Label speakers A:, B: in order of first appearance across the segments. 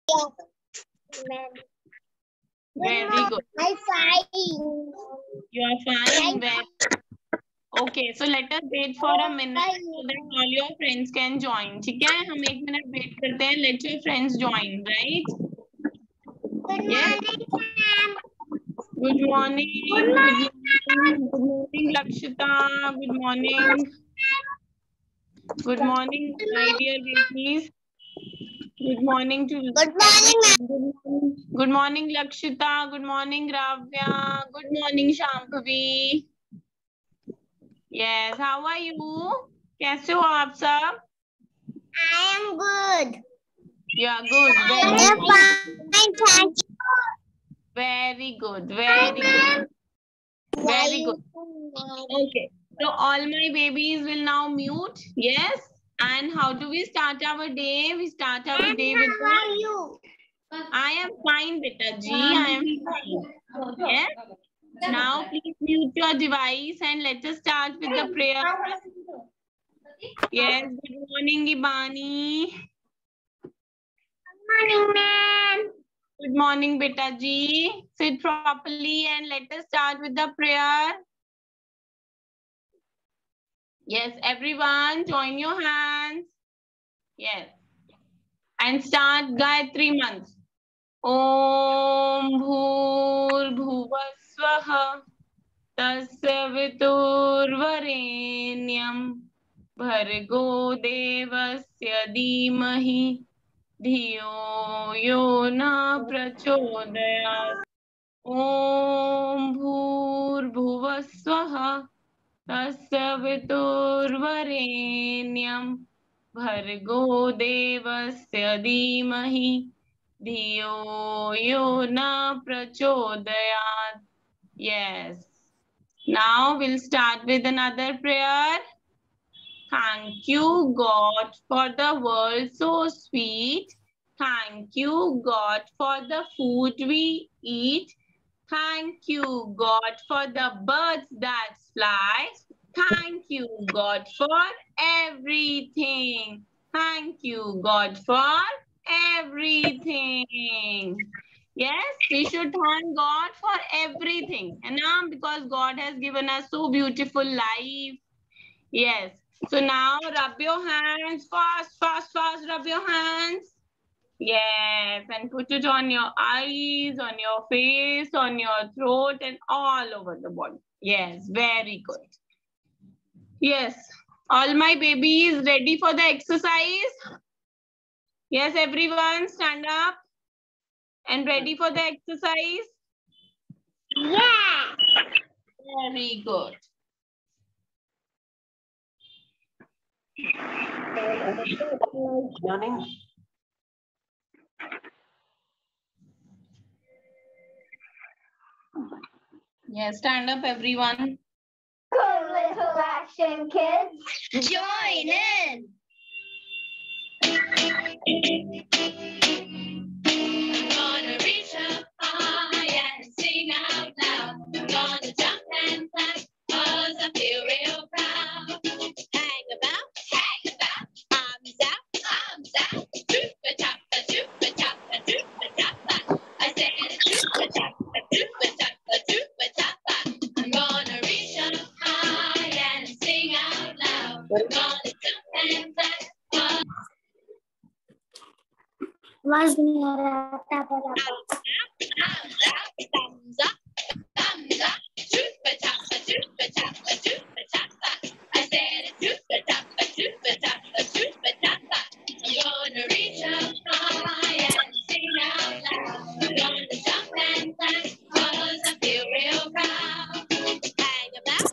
A: Very good.
B: I'm fine.
A: You are fine. Okay, so let us wait for a minute so that all your friends can join. ठीक है, हम एक minute wait करते हैं. Let your friends join, right? Yes. Good morning. Good morning, Lakshita. Good morning. Good morning, my dear babies. Good morning to
B: Good morning,
A: Good morning, Lakshita. Good morning, Ravya. Good morning, Shambhavi. Yes, how are you? कैसे हो आप सब?
B: I am good.
A: You are good.
B: I am fine, thank you.
A: Very good. Very good. Very good. Okay. So all my babies will now mute. Yes. And how do we start our day? We start our day with
B: How are you?
A: I am fine, beta G. I am fine. Yes. Now please mute your device and let us start with the prayer. Yes. Good morning, Ibani.
B: Good morning, ma'am.
A: Good morning, beta G. Sit properly and let us start with the prayer. Yes, everyone, join your hands. Yes. And start Gayatri Mantra. Om Bhur Bhuvasvaha Tasya Viturvarenyam Bhargo Devasya Dhimahi Dhiyo Yo Na Prachodayat. Om Bhur Bhuvasvaha Tasya Viturvarenyam Bhargo Devasya Dhimahi Dhiyo Yo Na Prachodayat. Yes. Now we'll start with another prayer. Thank you, God, for the world so sweet. Thank you, God, for the food we eat. Thank you, God, for the birds that fly. Thank you, God, for everything. Thank you, God, for everything. Yes, we should thank God for everything. And now, because God has given us so beautiful life. Yes. So now rub your hands fast, fast, fast. Rub your hands. Yes, and put it on your eyes, on your face, on your throat, and all over the body. Yes, very good. Yes, all my babies ready for the exercise? Yes, everyone stand up and ready for the exercise?
B: Yeah.
A: Very good. Yes, stand up everyone.
B: Good little action, kids. Join in.
A: Gonna reach up high and sing out loud. Gonna jump and clap 'cause I feel real proud. Hang about, arms out. Doop-a-tapa, doop-a-tapa, doop-a-tapa. I said a doop-a-tapa, doop-a-tapa, doop-a-tapa. I'm gonna reach up high and sing out loud. Gonna jump and clap.
B: Was मेरा
A: Thumbs up, thumbs up. Doop-a-tapa, doop-a-tapa, doop-a-tapa. I said it, doop-a-tapa, doop-a-tapa, doop-a-tapa. I'm gonna reach up high and sing out loud. I'm gonna jump and clap 'cause I feel real proud. Hang about,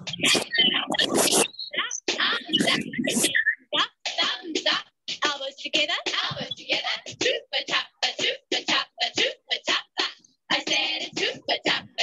A: thumbs up. Elbows together, doop-a-tapa, doop-a-tapa, doop-a-tapa. I said it, doop-a-tapa,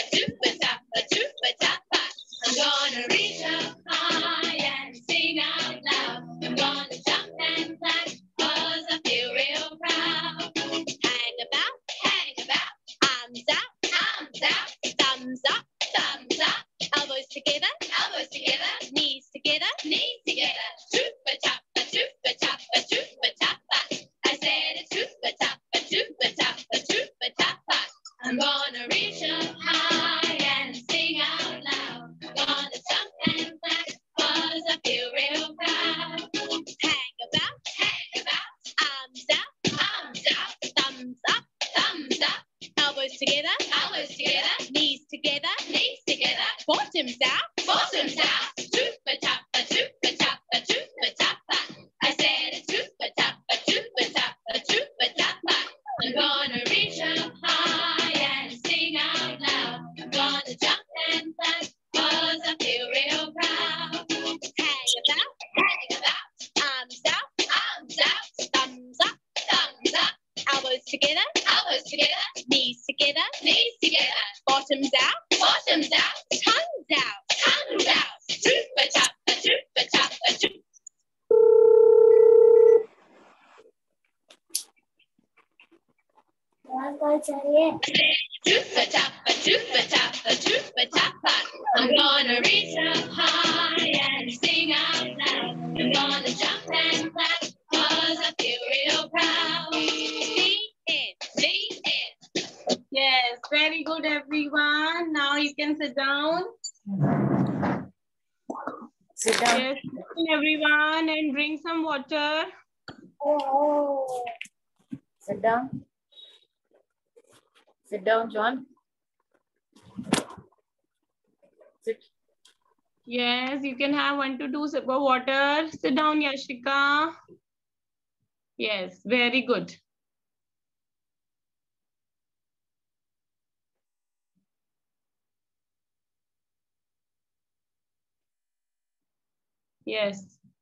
A: together, elbows together, knees together, bottoms out, chupa chapa, chupa chapa, chupa chapa. I said a chupa chapa, chupa chapa, chupa chapa. I'm gonna reach up high and sing out loud. I'm gonna jump and clap 'cause I feel real proud. Hang about, arms out, thumbs up, elbows together, knees together, bottoms out, tongues out, chupa chapa, chupa chapa, chupa. Chupa chapa, chupa chapa, chupa chapa. I'm gonna reach up high and sing out loud. I'm gonna jump and clap 'cause I feel real proud. The end. Yes, very good, everyone. Now you can sit down.
C: Sit down.
A: Yes, everyone, and drink some water.
C: Sit down. Sit down, John. Sit.
A: Yes, you can have 1 to 2 sips of water. Sit down, Yashika. Yes, very good. Yes.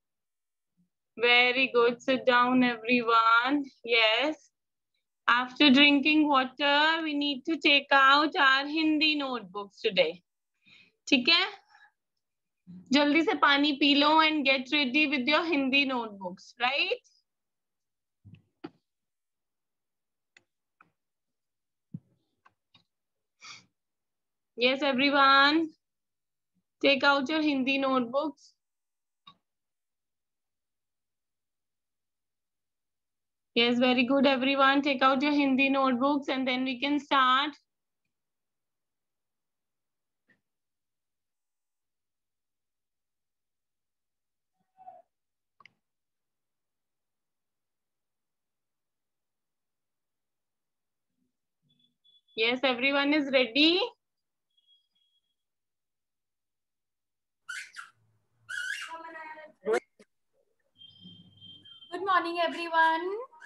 A: Very good. Sit down, everyone. Yes. After drinking water, we need to take out our Hindi notebooks today. ठीक है? जल्दी से पानी पी लो and get ready with your Hindi notebooks, right? Yes, everyone. Take out your Hindi notebooks. Yes, very good, everyone. Take out your Hindi notebooks and then we can start. Yes, everyone is ready.
D: Good morning, everyone.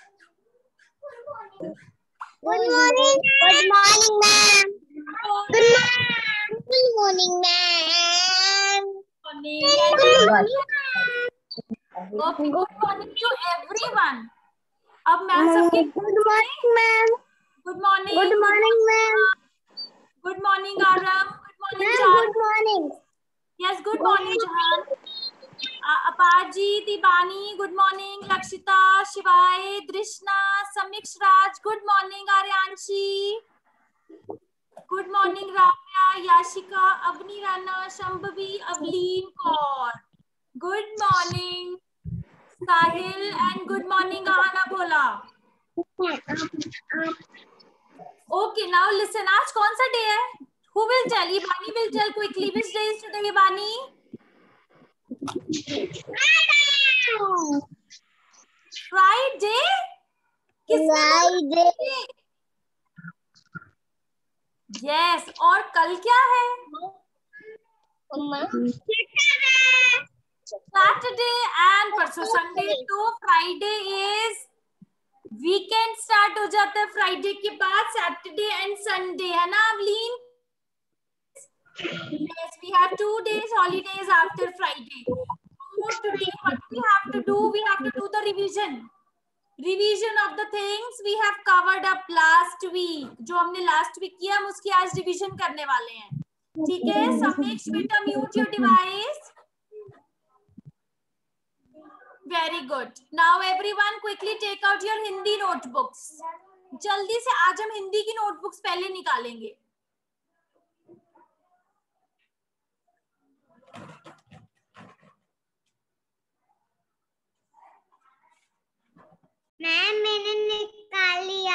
B: Good morning. Good morning, ma'am. Good morning, ma'am.
D: Morning.
B: Good morning,
D: Okay, good morning to everyone. अब ma'am सबके
B: Good morning, ma'am.
D: good morning.
B: Good morning, ma'am.
D: Good morning, Aram. Good morning,
B: Ma'am,
D: Jahan.
B: good morning.
D: Yes, good morning, Jahan. Apaji, Tibani, good morning. Lakshita, Shivai, Drishna, Samiksh Raj, good morning, Aryanshi. Good morning, Ramya, Yashika, Avni Rana, Shambhavi, Avleen Kaur. Good morning, Sahil, and good morning, Ahana Bhola. Okay, now listen. आज कौन सा day है? Who will tell? Ibani will tell quickly. Which day is today, Ibani? Friday. किसने बोला? Yes. और कल क्या है? Saturday and परसों Sunday. तो Friday is वीकेंड स्टार्ट हो जाता है फ्राइडे के बाद सैटरडे एंड संडे है ना अवलीन yes we have 2 days holidays after Friday so today what we have to do the revision of the things we have covered up last week जो हमने last week किया हम उसकी आज रिवीजन करने वाले हैं ठीक है समीक्ष बेटा mute your device Very good. Now everyone quickly take out your Hindi notebooks. जल्दी से आज हम हिंदी की नोटबुक्स पहले निकालेंगे.
B: मैम मैंने निकाल लिया.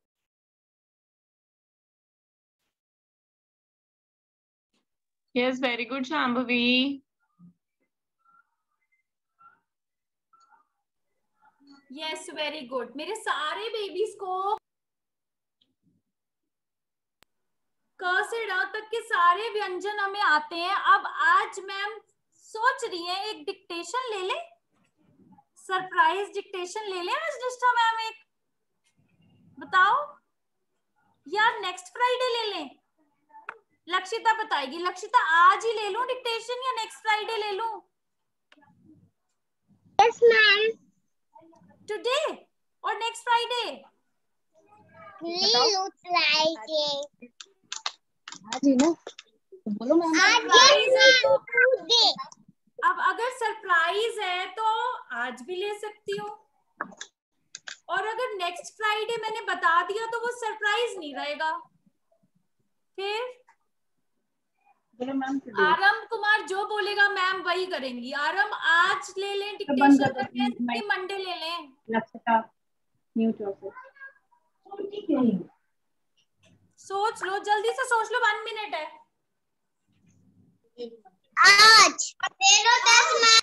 A: Yes, very good, Shambhavi.
D: Yes, very good. मेरे सारे बेबीज को तक के सारे व्यंजन हमें आते हैं। अब आज मैम सोच रही है एक डिक्टेशन ले ले, सरप्राइज डिक्टेशन ले ले आज निष्ठा मैम एक, बताओ यार नेक्स्ट फ्राइडे ले लें? लक्षिता बताएगी। लक्षिता आज ही ले लूं डिक्टेशन या नेक्स्ट फ्राइडे ले लूं?
B: Yes, ma'am.
D: टुडे और नेक्स्ट फ्राइडे?
B: Leo Friday.
C: आज ही ना, बोलो मैम।
D: सरप्राइज है तो
B: Today.
D: अब अगर सरप्राइज है तो आज भी ले सकती हूँ, और अगर नेक्स्ट फ्राइडे मैंने बता दिया तो वो सरप्राइज नहीं रहेगा। फिर
C: बोलो मैम।
D: आरम कुमार जो बोलेगा मैम वही करेंगी। आरम आज ले लें
C: बंद
D: डिक्टेशन
C: कर दो
D: करके,
C: please,
D: कि मंडे ले लें?
C: Lakshita mute yourself.
D: सोच लो, जल्दी से सोच लो, 1 मिनट है।
B: आज. 10 ma'am.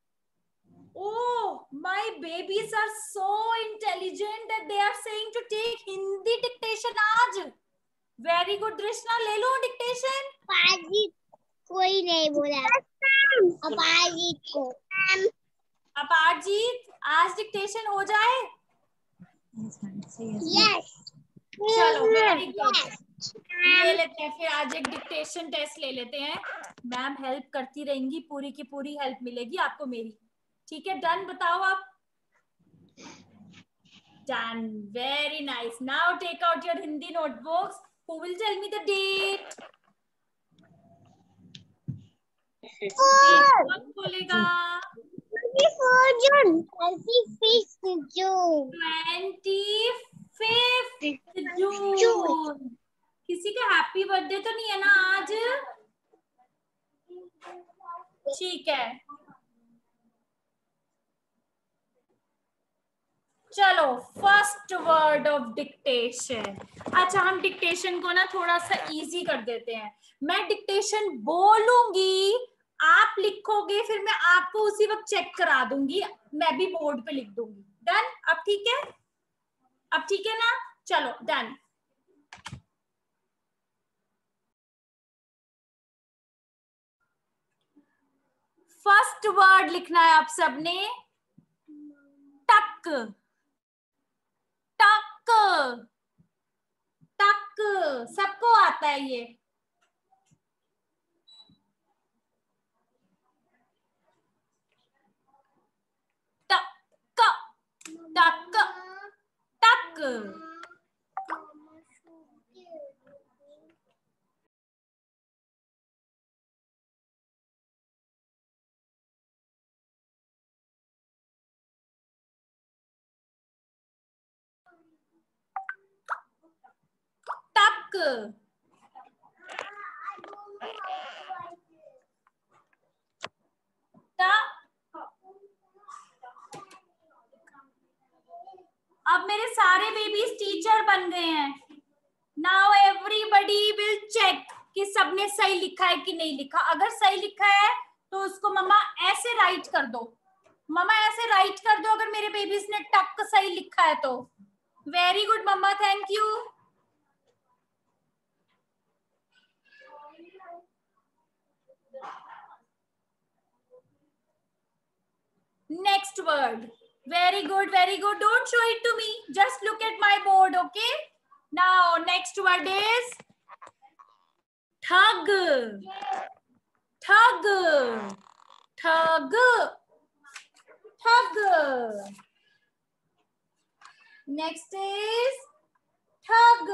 D: Oh, my babies are so intelligent that they are saying to take Hindi dictation आज. Very good Drishna, ले लो डिक्टेशन।
B: अपाजित कोई नहीं बोला। अपाजित को।
D: अपारजीत आज डिक्टेशन हो जाए?
B: Yes.
D: चलो वेरी गुड, ले लेते हैं फिर आज एक डिक्टेशन टेस्ट ले लेते हैं। मैम हेल्प करती रहेंगी, पूरी की पूरी हेल्प मिलेगी आपको मेरी। ठीक है, डन? बताओ आप। Done, very nice. Now take out your Hindi notebooks. Who will tell me the date? कौन बोलेगा?
B: 24 June. 25th June.
D: 25th जून। किसी का हैप्पी बर्थडे तो नहीं है ना आज? ठीक है, चलो फर्स्ट वर्ड ऑफ डिक्टेशन। अच्छा, हम डिक्टेशन को ना थोड़ा सा इजी कर देते हैं। मैं डिक्टेशन बोलूंगी, आप लिखोगे, फिर मैं आपको उसी वक्त चेक करा दूंगी, मैं भी बोर्ड पे लिख दूंगी। डन? अब ठीक है? अब ठीक है ना? चलो डन। फर्स्ट वर्ड लिखना है आप सबने, टक। टक, टक, सबको आता है ये। टक, टक, टक। टक, अब मेरे सारे बेबीज टीचर बन गए हैं। नाउ एवरीबडी विल चेक कि सबने सही लिखा है कि नहीं लिखा। अगर सही लिखा है तो उसको मम्मा ऐसे राइट कर दो। मम्मा ऐसे राइट कर दो अगर मेरे बेबीज ने टक सही लिखा है तो। Very good mamma, thank you. Next word. Very good, very good. Don't show it to me. Just look at my board, okay? Now, next word is thug. Thug. Thug. Thug. Next is thug.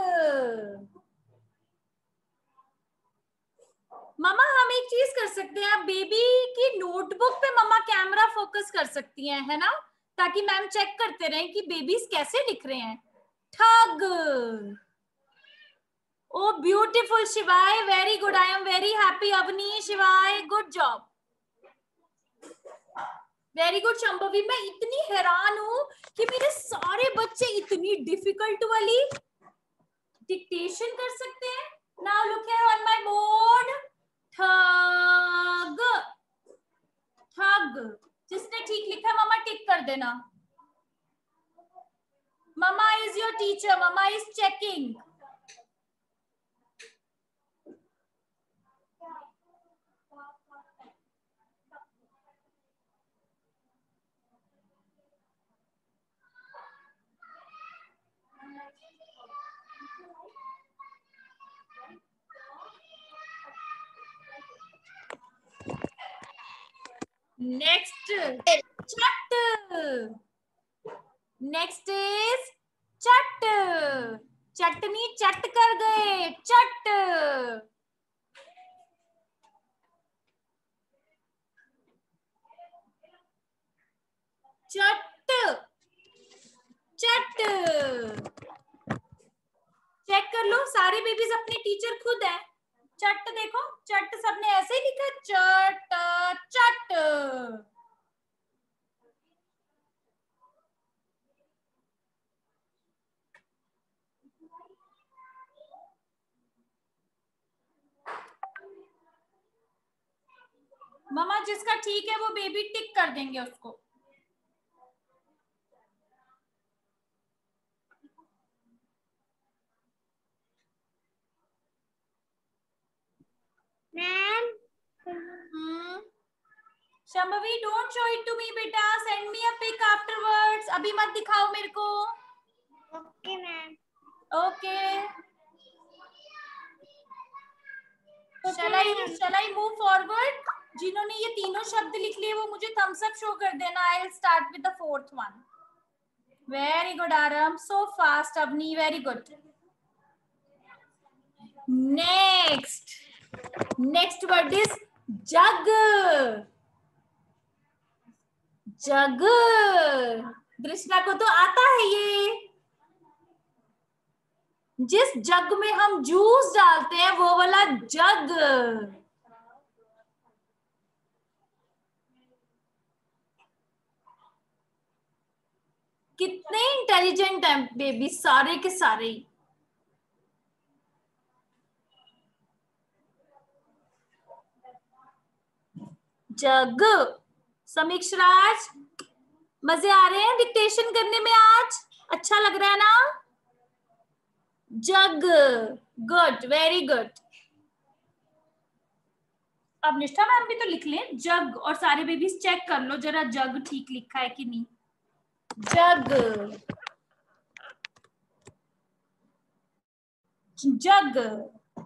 D: Mamma हम एक चीज कर सकते हैं, आप baby की notebook पे मम्मा camera focus कर सकती हैं, है ना, ताकि मैम चेक करते रहें कि बेबीज कैसे लिख रहे हैं। ठग। Oh beautiful Shivay, very good. I am very happy Avni, Shivay good job, very good. Shambhavi, मैं इतनी हैरान हूं कि मेरे सारे बच्चे इतनी डिफिकल्ट वाली डिक्टेशन कर सकते हैं। Now look here on my board. ठग, ठग। जिसने ठीक लिखा मम्मा टिक कर देना। Mamma is your teacher, mamma is checking. Next चट. नेक्स्ट इज चट. चटनी चट कर गए. चट. चट. चट. चेक कर लो, सारे बेबीज अपने टीचर खुद है. चट देखो, चट सबने ऐसे ही लिखा. चट चट. मम्मा जिसका ठीक है वो बेबी टिक कर देंगे उसको.
B: Ma'am
D: Shambhavi don't show it to me बेटा. Send me a pic afterwards. अभी मत दिखाओ मेरे को.
B: Okay ma'am.
D: Okay. Shall I move forward? जिन्होंने ये तीनों शब्द लिख लिए वो मुझे thumbs up शो कर देना. I'll start with the fourth one. Very good Aram. So fast Avni. Very good. Next. Next word is jug. जग. कृष्णा को तो आता है ये. जिस जग में हम जूस डालते हैं वो वाला जग. कितने इंटेलिजेंट हैं बेबी सारे के सारे. जग. समीक्ष राज मजे आ रहे हैं डिक्टेशन करने में आज. अच्छा लग रहा है ना. जग. गुड. Very good. अब निष्ठा मैम भी तो लिख लें जग. और सारे बेबीज चेक कर लो जरा जग ठीक लिखा है कि नहीं. जग. जग.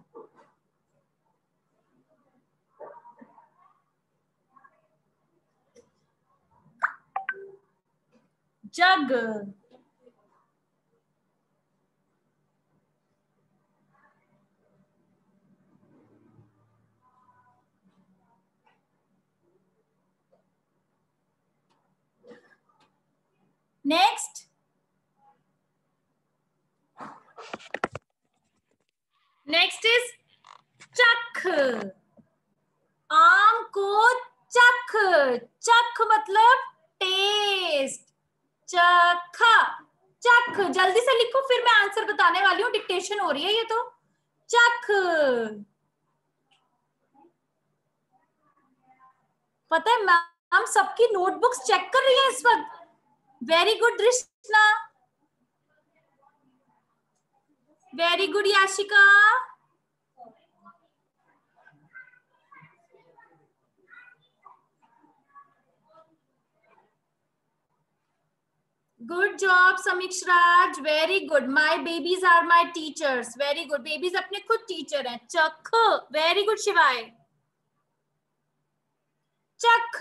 D: जग. नेक्स्ट. नेक्स्ट इज चख. आम को चख. चख मतलब टेस्ट. चखा. चख. जल्दी से लिखो फिर मैं आंसर बताने वाली हूँ. डिक्टेशन हो रही है ये तो. चख. पता है मैम सबकी नोटबुक्स चेक कर रही है इस वक्त. Very good Krishna. Very good Yashika. Good job Sameeksh Raj. Very good. My babies are my teachers. Very good. Babies अपने खुद टीचर हैं. चख. वेरी गुड शिवाय. चख.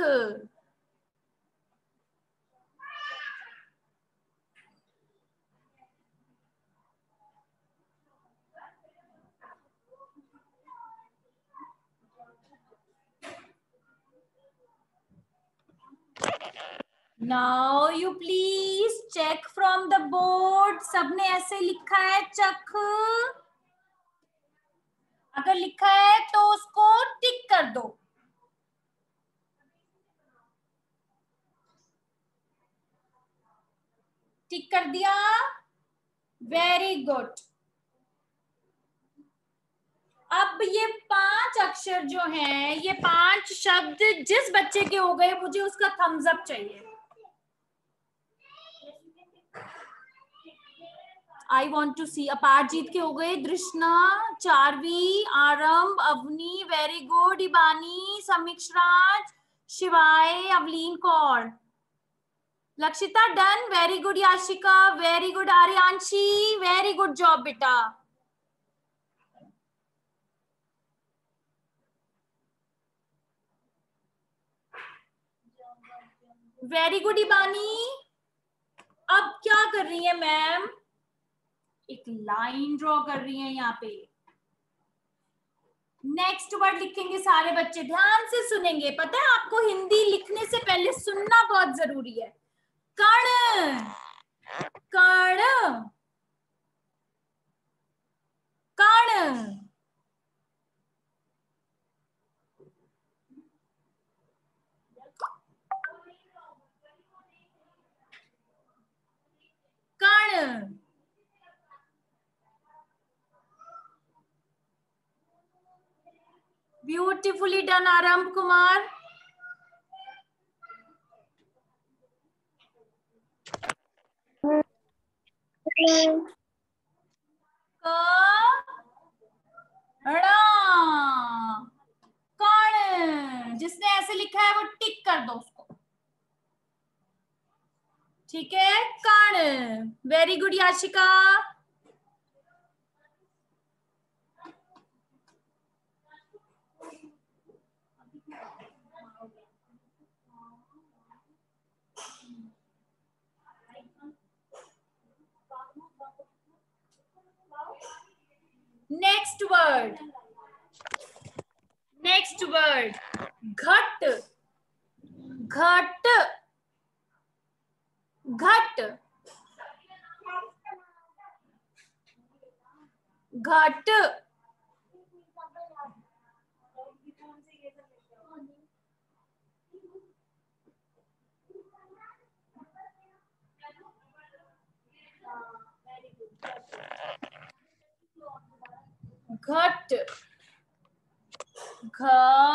D: Now you please check from the board. सबने ऐसे लिखा है चख. अगर लिखा है तो उसको टिक कर दो. टिक कर दिया. Very good. अब ये 5 अक्षर जो हैं, ये 5 शब्द जिस बच्चे के हो गए मुझे उसका थम्स अप चाहिए. आई वॉन्ट टू सी. अपारजीत के हो गए. दृष्णा, चारवी, आरंभ, अवनी. Very good. इबानी, Sameeksh Raj, Shivay, Avleen Kaur. Lakshita done. Very good Yashika. Very good Aaryanshi. Very good job बेटा. Very good Ibani. अब क्या कर रही है मैम? एक लाइन ड्रॉ कर रही है यहाँ पे। नेक्स्ट वर्ड लिखेंगे सारे बच्चे, ध्यान से सुनेंगे। पता है आपको हिंदी लिखने से पहले सुनना बहुत जरूरी है। कण, कण, कण, कण। ब्यूटिफुली डन आरंभ कुमार। कण। जिसने ऐसे लिखा है वो टिक कर दो उसको, ठीक है। कण। Very good Yashika. Next word, next word घट, घट, घट, घट, घट, घ,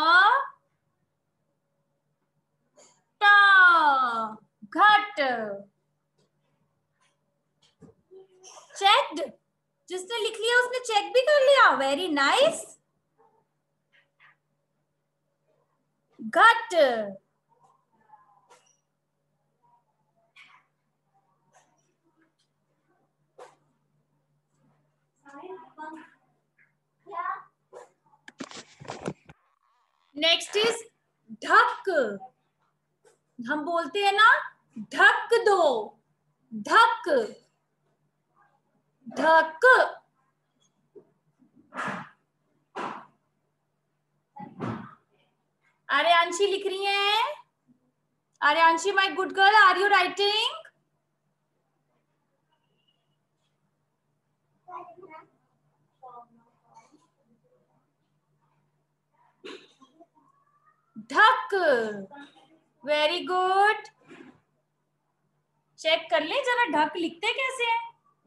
D: ट, घट। चेक्ड, जिसने लिख लिया उसने चेक भी कर लिया। Very nice. घट, नेक्स्ट इज ढक। हम बोलते हैं ना ढक दो, ढक, ढक। आर्यांशी लिख रही हैं। Aryanshi my good girl, are you writing? ढक। Very good. चेक कर ले जरा ढक लिखते कैसे हैं।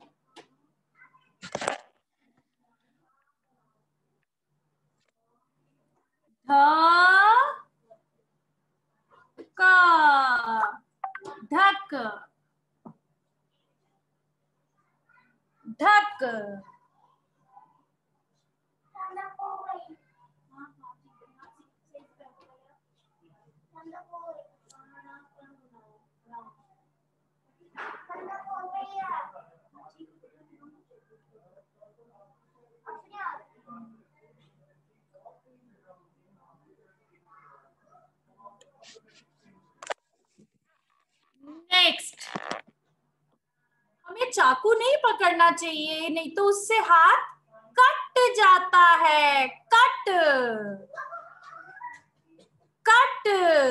D: ढक, ढक। नेक्स्ट, हमें चाकू नहीं पकड़ना चाहिए, नहीं तो उससे हाथ कट जाता है। Cut, cut.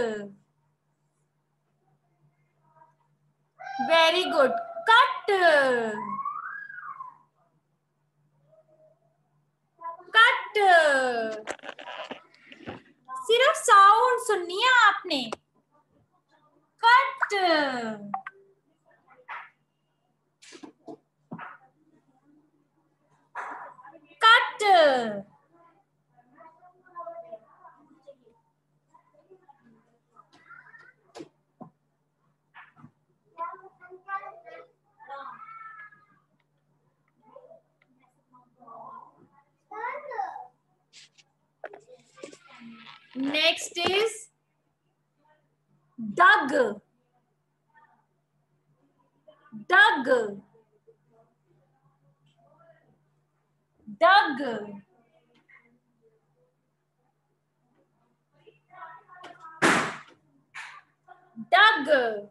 D: Very good, cut, cut. सिर्फ साउंड सुननी है आपने। Cut, cut. Next is dug, dug, dug. Dug.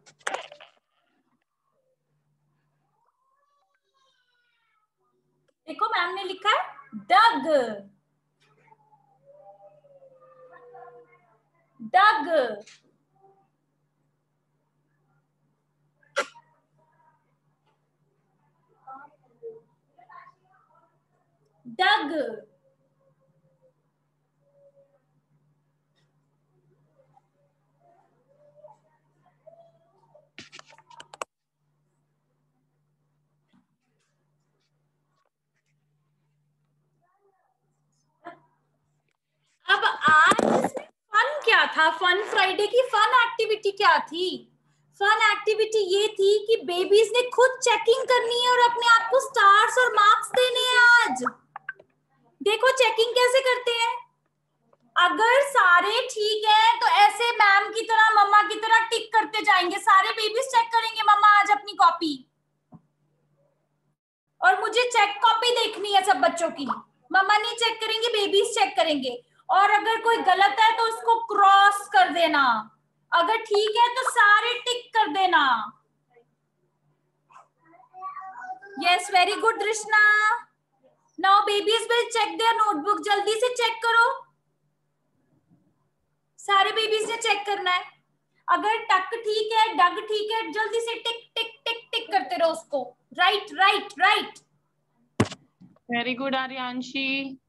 D: देखो मैम ने लिखा है डग, डग। डग। अब आज इसमें फन क्या था? फन फ्राइडे की फन एक्टिविटी क्या थी? फन एक्टिविटी ये थी कि बेबीज ने खुद चेकिंग करनी है और अपने आप को स्टार्स और मार्क्स देने हैं आज। देखो चेकिंग कैसे करते हैं। अगर सारे ठीक है तो ऐसे मैम की तरह, मम्मा की तरह टिक करते जाएंगे। सारे बेबीज चेक करेंगे मम्मा आज अपनी कॉपी, और मुझे चेक कॉपी देखनी है सब बच्चों की। मम्मा नहीं चेक करेंगे, बेबीज चेक करेंगे। और अगर कोई गलत है तो उसको क्रॉस कर देना, अगर ठीक है तो सारे टिक कर देना। Yes, very good Drishna. Now babies will check their notebook. जल्दी से चेक करो, सारे बेबीज ने चेक करना है। अगर टक ठीक है, डग ठीक है, जल्दी से टिक टिक टिक टिक करते रहो उसको। Right right right.
A: Very good, Aryanshi.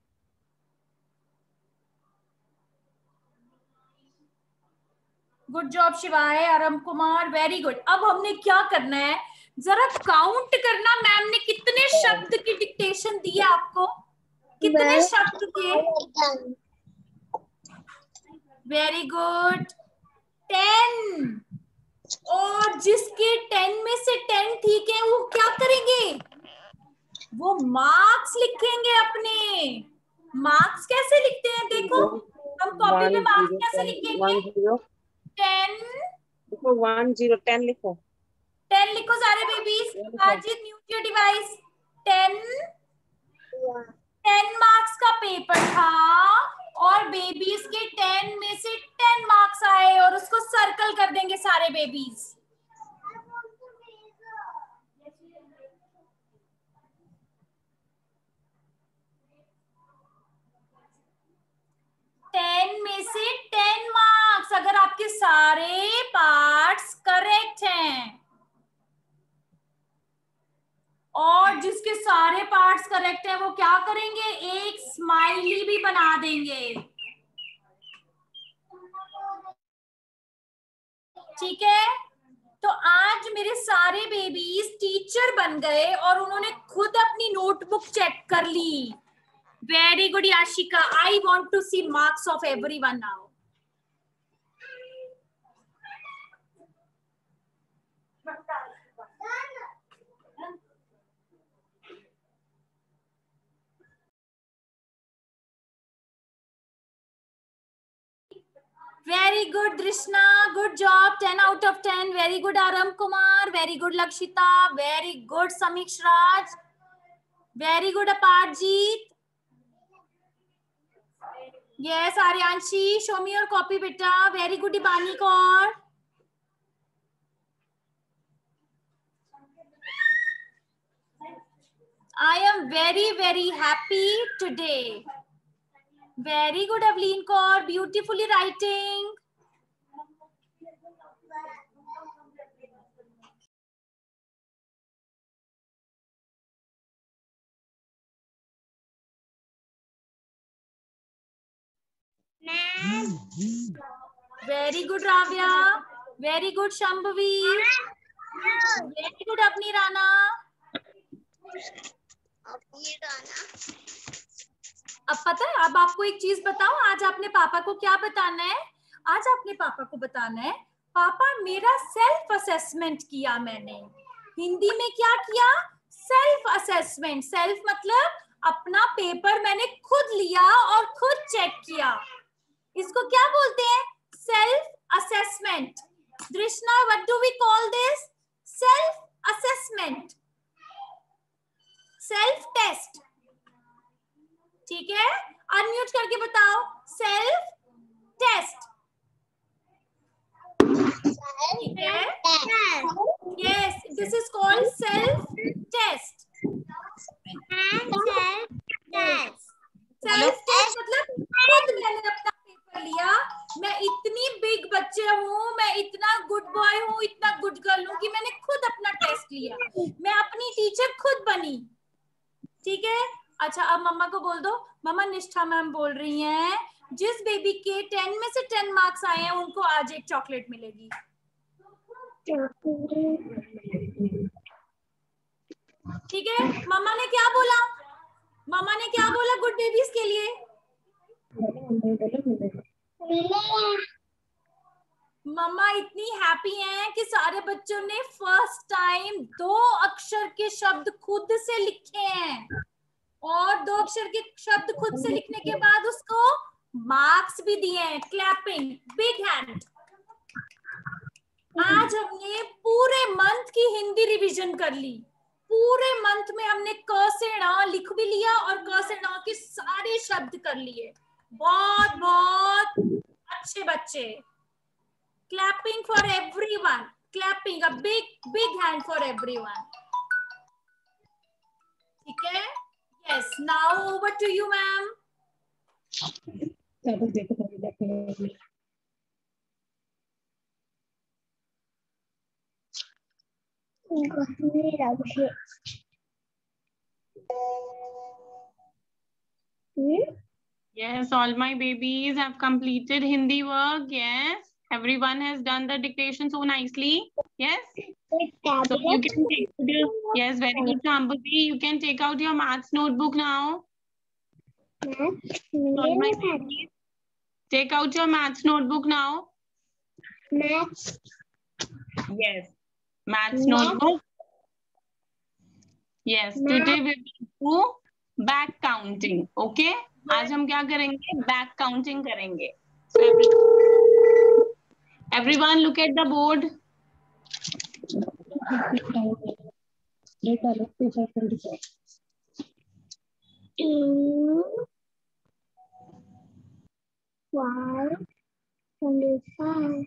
D: Good job Shivay, Aaram Kumar, very good. अब हमने क्या करना है, जरा काउंट करना। मैम ने कितने शब्द की डिक्टेशन दी है आपको? कितने शब्द के? Very good, 10। और जिसके 10 में से 10 ठीक है वो क्या करेंगे? वो मार्क्स लिखेंगे अपने। मार्क्स कैसे लिखते हैं देखो, हम कॉपी पे मार्क्स कैसे लिखेंगे? 10
C: लिखो, 1 0 10 लिखो।
D: 10 लिखो सारे babies. Ajit mute your device. 10 marks का पेपर था और बेबीज के 10 में से 10 मार्क्स आए और उसको सर्कल कर देंगे सारे बेबीज। में से 10 मार्क्स अगर आपके सारे पार्ट्स करेक्ट हैं, और जिसके सारे पार्ट्स करेक्ट है वो क्या करेंगे? एक स्माइली भी बना देंगे। ठीक है, तो आज मेरे सारे बेबीज टीचर बन गए और उन्होंने खुद अपनी नोटबुक चेक कर ली। Very good Yashika, I want to see marks of everyone now. Very good, Drishna. Good job. 10 out of 10. Very good, Aram Kumar. Very good, Lakshita. Very good, Samiksh Raj. Very good, Aparjeet. Yes, Aryanshi. Show me your copy, beta. Very good, Ibani Kaur. I am very, very happy today. Very good, Evelyn Kaur. Beautifully writing. Very good, Ravya. Very good, Shambhavi. Very good, Apni Rana. अब पता है, अब आपको एक चीज बताओ, आज आपने पापा को क्या बताना है? आज आपने पापा को बताना है, पापा मेरा सेल्फ असेसमेंट किया मैंने। हिंदी में क्या किया? Self assessment. सेल्फ मतलब अपना पेपर मैंने खुद लिया और खुद चेक किया। इसको क्या बोलते हैं? Self assessment. Drishna, what do we call this? Self assessment, self test. ठीक है, अनम्यूट करके बताओ। Self test. ठीक है? Yes, this is called self test. Self test मतलब खुद मैंने अपना पेपर लिया, मैं इतनी बिग बच्चे हूँ, मैं इतना गुड बॉय हूँ, इतना गुड गर्ल हूँ कि मैंने खुद अपना टेस्ट लिया, मैं अपनी टीचर खुद बनी। ठीक है? अच्छा, अब मम्मा को बोल दो, मम्मा निष्ठा मैम बोल रही हैं जिस बेबी के 10 में से 10 मार्क्स आए हैं उनको आज एक चॉकलेट मिलेगी। ठीक है? मम्मा ने क्या बोला? मम्मा ने क्या बोला गुड बेबीज के लिए? मम्मा इतनी हैप्पी हैं कि सारे बच्चों ने फर्स्ट टाइम 2 अक्षर के शब्द खुद से लिखे हैं, और 2 अक्षर के शब्द खुद से लिखने के बाद उसको मार्क्स भी दिए हैं। Clapping, big hand. आज हमने पूरे मंथ की हिंदी रिवीजन कर ली। पूरे मंथ में हमने क से ण लिख भी लिया और क से ण के सारे शब्द कर लिए। बहुत बहुत अच्छे बच्चे। Clapping for everyone, clapping, a big hand for everyone. ठीक है? Yes, now over to you ma'am.
A: Yes, all my babies have completed Hindi work. Yes, everyone has done the dictation so nicely. Yes, so you can take your, yes, very good, Shambhavi. You can take out your maths notebook now. All my babies, take out your maths notebook now.
B: Maths.
A: Yes, maths notebook. Yes, today we will do back counting. Okay, आज हम क्या करेंगे? Back counting करेंगे. So everyone look at the board.
B: Two, 5, 25.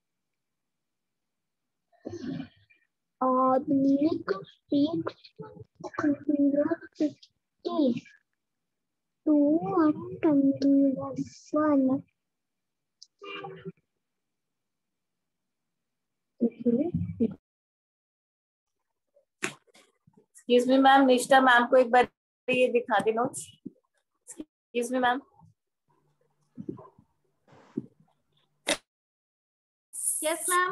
B: Oblique 6, 50. 2 and 21.
E: Excuse me ma'am, Nishtha ma'am को एक बार ये दिखा दे notes. Excuse me ma'am.
D: Yes ma'am.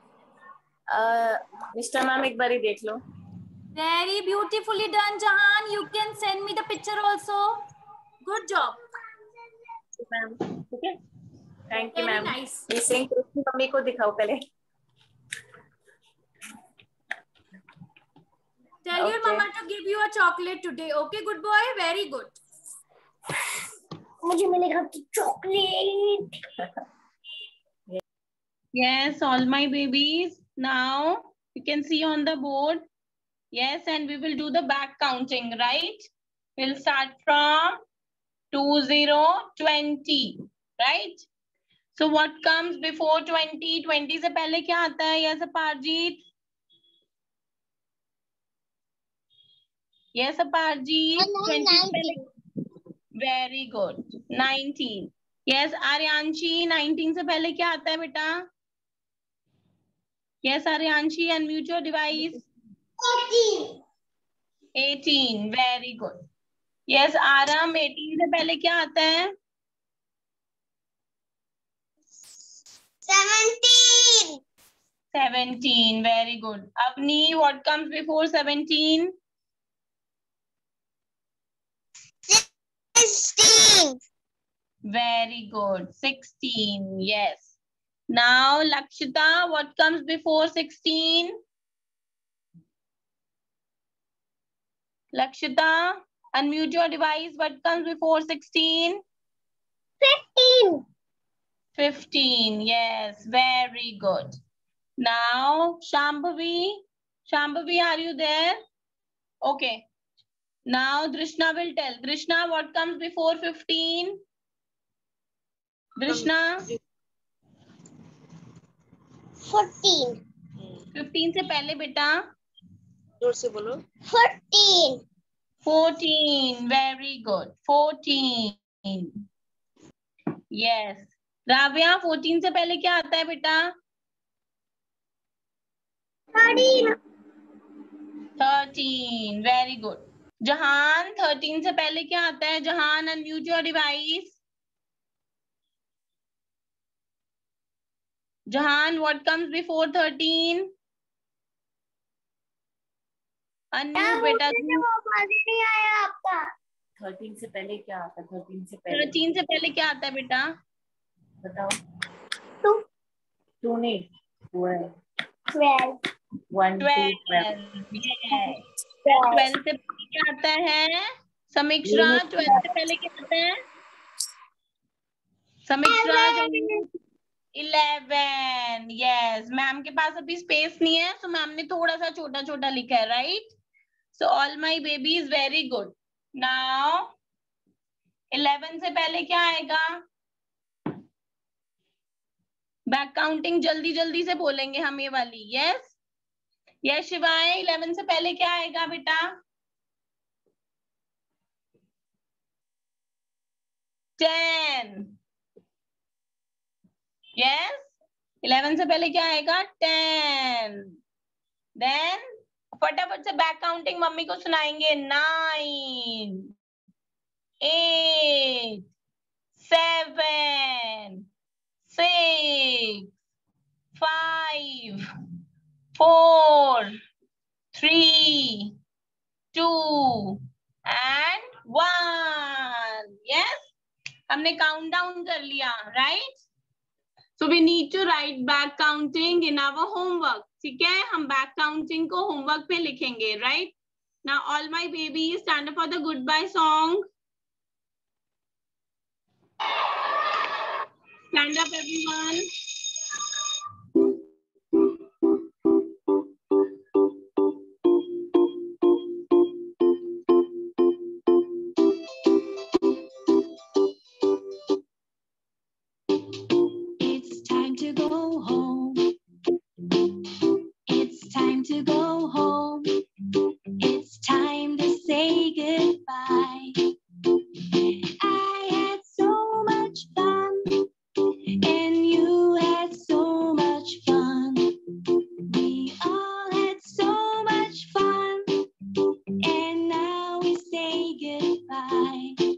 E: Nishtha ma'am एक बार ही देख लो।
D: Very beautifully done, Jahan. You can send me the picture also. Good job.
E: Ma'am ठीक है, thank you
D: Very
E: ma'am.
D: nice.
E: Missing mummy को दिखाओ पहले।
D: Tell your mama to give you a chocolate today. Okay, good boy. Very good.
B: मुझे मिलेगा chocolate.
A: Yes, all my babies. Now you can see on the board. Yes, and we will do the back counting, right? We'll start from 20, right? So what comes before 20? 20 से पहले क्या आता है? Yes, Aparjit. Yes, Aparjit. 20 से पहले. Very good. 19. Yes, Aryanshi. 19 से पहले क्या आता है बेटा? Yes, Aryanshi. Unmute your device. 18. Very good. Yes, Aram. 18 से पहले क्या आता है?
B: 17.
A: 17. Very good. Avni, what comes before 17?
B: 16.
A: Very good. 16. Yes. Now, Lakshita, what comes before 16? Lakshita, unmute your device. What comes before 16?
B: 15.
A: 15. Yes. Very good. Now, Shambhavi. Shambhavi, are you there? Okay. Now, Drishna will tell. Drishna, what comes before 15? Drishna?
B: 14.
A: 15 से पहले बेटा
C: जोर से बोलो।
B: 14.
A: 14. Very good. 14. Yes. Rabia 14 से पहले क्या आता है बेटा?
B: 13.
A: 13. Very good. जहान 13 से पहले क्या आता है? जहान unmute your device. जहान what comes before 13? Unmute बेटा.
B: आवाज नहीं आया आपका.
E: 13 से पहले क्या आता है? 13 से पहले
A: 13 से पहले क्या आता है बेटा?
E: बताओ।
B: 2.
E: 2 नहीं, 12.
B: 12.
E: 1 2 12.
A: 12 से पहले क्या आता है? समीक्षा 12 से पहले क्या आता है? समीक्षा 11. यस, मैम के पास अभी स्पेस नहीं है, तो मैम ने थोड़ा सा छोटा छोटा लिखा है, right? So all my baby is very good. Now 11 से पहले क्या आएगा? बैक काउंटिंग जल्दी जल्दी से बोलेंगे हम ये वाली. यस यस शिवाय, 11 से पहले क्या आएगा बेटा? 10. यस, 11 से पहले क्या आएगा? 10. देन फटाफट से बैक काउंटिंग मम्मी को सुनाएंगे. 9 8 7 6 5 4 3 2 and 1. Yes, हमने काउंट डाउन कर लिया, right? So we need to write back counting in our homework. ठीक है, हम back counting को homework पे लिखेंगे, right? Now all my babies stand up for the goodbye song. Stand up everyone. It's time to go home. It's time to go home. It's time to say goodbye. I had so much fun, and you had so much fun. We all had so much fun, and now we say goodbye.